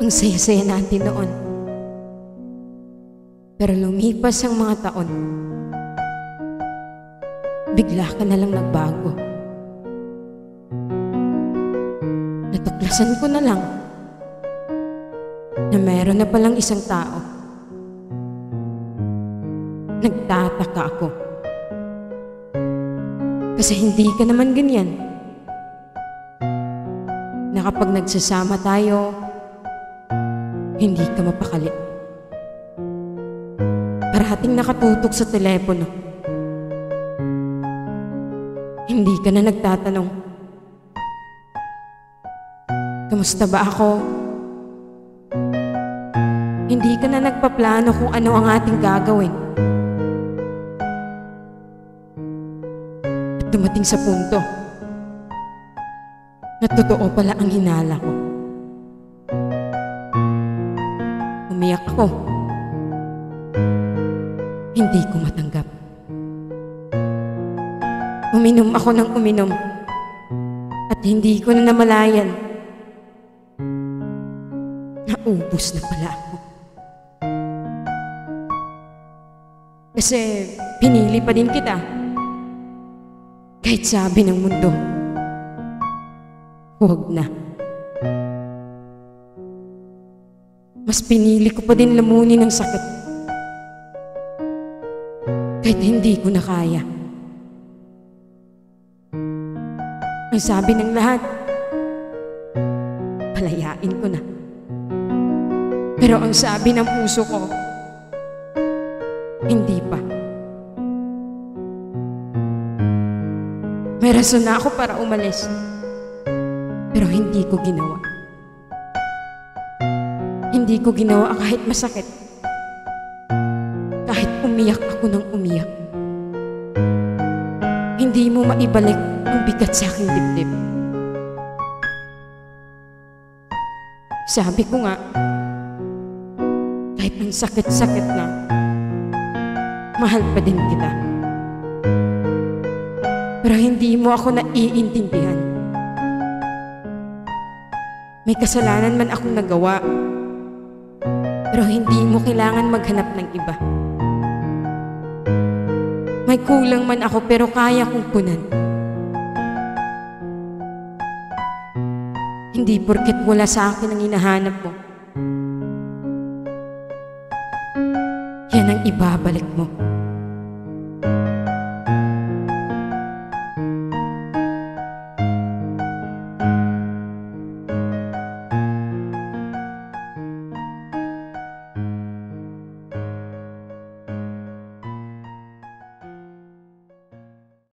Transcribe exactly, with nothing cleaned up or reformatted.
Ang saya-saya natin noon. Pero lumipas ang mga taon, bigla ka na lang nagbago. Natuklasan ko na lang na meron na palang isang tao. Nagtataka ako. Kasi hindi ka naman ganyan. Na kapag nagsasama tayo, hindi ka mapakali. Parating nakatutok sa telepono. Hindi ka na nagtatanong, kamusta ba ako? Hindi ka na nagpaplano kung ano ang ating gagawin. At dumating sa punto na totoo pala ang hinala ko. Umiyak ako. Hindi ko matanggap. Uminom ako ng uminom at hindi ko na namalayan. Naubos na pala ako. Kasi pinili pa din kita. Kahit sabi ng mundo, huwag na. Mas pinili ko pa din lamunin ang sakit. Kahit hindi ko na kaya. Ang sabi ng lahat, palayain ko na. Pero ang sabi ng puso ko, hindi pa. May rason na ako para umalis. Pero hindi ko ginawa. Hindi ko ginawa kahit masakit. Kahit umiyak ako ng umiyak. Hindi mo maibalik ang bigat sa aking dibdib. Sabi ko nga, kahit ang sakit-sakit na, mahal pa din kita. Pero hindi mo ako naiintindihan. May kasalanan man akong nagawa, pero hindi mo kailangan maghanap ng iba. May kulang man ako pero kaya kong punan. Hindi porket wala sa akin ang hinahanap mo, yan ang ibabalik mo.